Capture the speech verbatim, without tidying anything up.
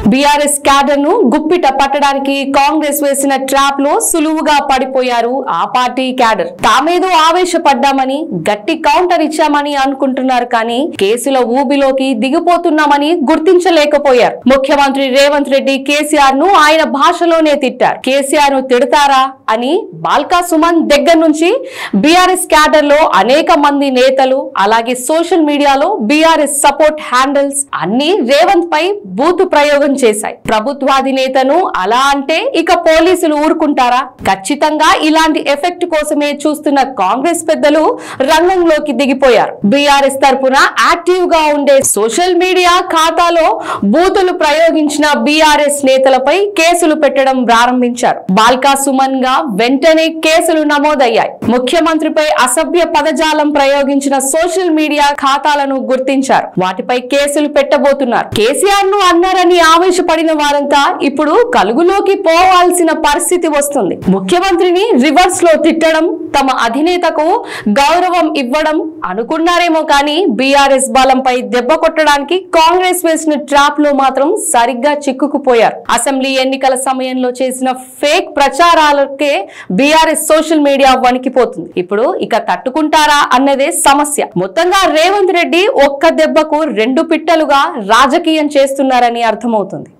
BRS cadre ను గుప్పిట పట్టడానికి కాంగ్రెస్ వేసిన ట్రాప్ లో సులువుగా పడిపోయారు ఆ పార్టీ క్యాడర్. తామేదో ఆవేశపడ్డామని గట్టి కౌంటర్ ఇచ్చామని అనుకుంటున్నారు కానీ కేసుల ఊబిలోకి దిగిపోతున్నామని గుర్తించలేకపోయారు. ముఖ్యమంత్రి రేవంత్ రెడ్డి కేసీఆర్ ను ఆయన భాషలోనే తిట్టారు. కేసీఆర్ ను తిడతారా అని బాల్కా సుమన్ దగ్గర నుంచి బీఆర్ఎస్ క్యాడర్ లో అనేక మంది నేతలు అలాగే సోషల్ మీడియాలో బీఆర్ఎస్ సపోర్ట్ హ్యాండిల్స్ అన్ని రేవంత్ పై బూతు ప్రయోగం చేశాయి. ప్రభుత్వాధినేతను అలా అంటే ఇక పోలీసులు ఊరుకుంటారా? ఖచ్చితంగా ఇలాంటి ఎఫెక్ట్ కోసమే చూస్తున్న కాంగ్రెస్ పెద్దలు రంగంలోకి దిగిపోయారు. బీఆర్ఎస్ తరపున యాక్టివ్ గా ఉండే సోషల్ మీడియా ఖాతాలో బూతులు ప్రయోగించిన బీఆర్ఎస్ నేతలపై కేసులు పెట్టడం ప్రారంభించారు. బాల్కా సుమన్ గా వెంటనే కేసులు నమోదయ్యాయి. ముఖ్యమంత్రిపై అసభ్య పదజాలం ప్రయోగించిన సోషల్ మీడియా ఖాతాలను గుర్తించారు. వాటిపై కేసులు పెట్టబోతున్నారు. కేసీఆర్ ను అన్నారని ఆవేశపడిన వారంతా ఇప్పుడు కలుగులోకి పోవాల్సిన పరిస్థితి వస్తుంది. ముఖ్యమంత్రిని రివర్స్ లో తిట్టడం, తమ అధినేతకు గౌరవం ఇవ్వడం అనుకున్నారేమో కానీ బీఆర్ఎస్ బలంపై దెబ్బ కొట్టడానికి కాంగ్రెస్ వేసిన ట్రాప్ లో మాత్రం సరిగ్గా చిక్కుకుపోయారు. అసెంబ్లీ ఎన్నికల సమయంలో చేసిన ఫేక్ ప్రచారాలకే బీఆర్ఎస్ సోషల్ మీడియా వణికిపోతుంది. ఇప్పుడు ఇక తట్టుకుంటారా అన్నదే సమస్య. మొత్తంగా రేవంత్ రెడ్డి ఒక్క దెబ్బకు రెండు పిట్టలుగా రాజకీయం చేస్తున్నారని అర్థమవుతుంది.